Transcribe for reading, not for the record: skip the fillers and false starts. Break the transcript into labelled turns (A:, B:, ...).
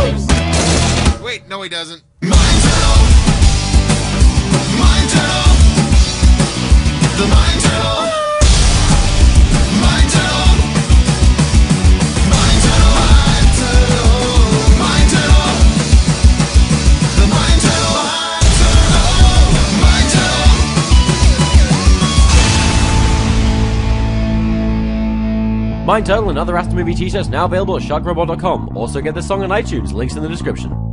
A: Wait, no he doesn't.
B: Mind Turtle! Mind Turtle! The Mind Turtle! Mind Turtle! Mind Turtle! Mind Turtle! The Mind Turtle! Mind Turtle!
C: Mind Turtle and other Aston Movie t-shirts now available at sharkrobot.com. Also get this song on iTunes, links in the description.